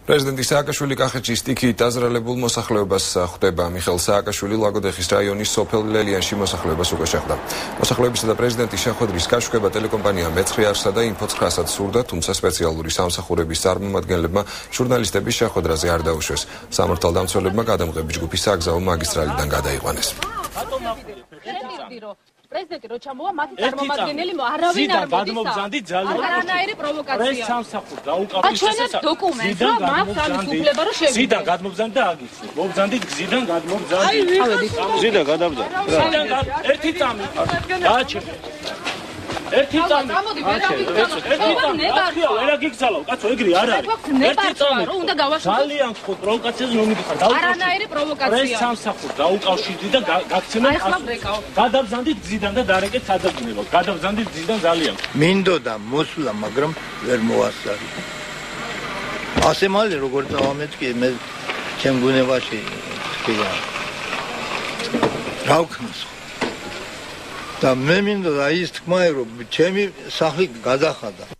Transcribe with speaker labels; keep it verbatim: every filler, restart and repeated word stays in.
Speaker 1: პრეზიდენტი სააკაშვილი კახეთში სტიქიით დაზრალებულ მოსახლეობას ხვდება. მიხეილ სააკაშვილი ლაგოდეხის რაიონის სოფელ ლელიანში მოსახლეობას უკვე შეხვდა. მოსახლეობისა და პრეზიდენტის შეხვედრის გაშუქება ტელეკომპანია მეცხრე არსა და ინფო ცხრასაც სურდა, თუმცა სპეციალური სამსახურების წარმომადგენლებმა ჟურნალისტების შეხვედრაზე არ დაუშვეს. სამართალდამცველებმა გადამღები ჯგუფი საგზაო მაგისტრალიდან გადაიყვანეს.
Speaker 2: პრეზიდენტი რო ჩამოვა, მათი წარმომადგენელი არავინ არ
Speaker 3: მოდის.
Speaker 2: არანაირი პროვოკაცია.
Speaker 3: სამსახურ დაუკავშირეს
Speaker 2: ეს დოკუმენტს, რომ მაქვს ამის უფლება რომ შევიდე.
Speaker 3: ზიდან გადმოგზავნით და აგიცნით. მოგზავნით გზიდან გადმოგზავნით. ზიდან გადავზავნით. ზიდან ერთი წამი. დააჩერე. ერთი წამი.
Speaker 2: გამოდი, ვერ
Speaker 3: აღიქცალო. ვერ აგიქცალო, კაცო, ეგრე არ არის.
Speaker 2: ერთი წამი. რო უნდა გავაშუქო.
Speaker 3: ძალიან ხო პროვოკაციაზე მომიდიხარ.
Speaker 2: არანაირი პროვოკაცია.
Speaker 3: პრეს სამსახურ დაუკავშირდით და გაგცემენ.
Speaker 2: აი ხლა ბრეკავ.
Speaker 3: გადავზანდით გზიდან და დარეკეთ საძებნელო. გადავზანდით გზიდან ძალიან.
Speaker 4: მინდოდა მოსვლა, მაგრამ ვერ მოასწარი. ასე მალე როგორ წავამეთქი მე ჩემ გუნებაში თქვია. რა ვქნას? და მე მინდოდა ის თქმა, რომ ჩემი სახლი გადახადა.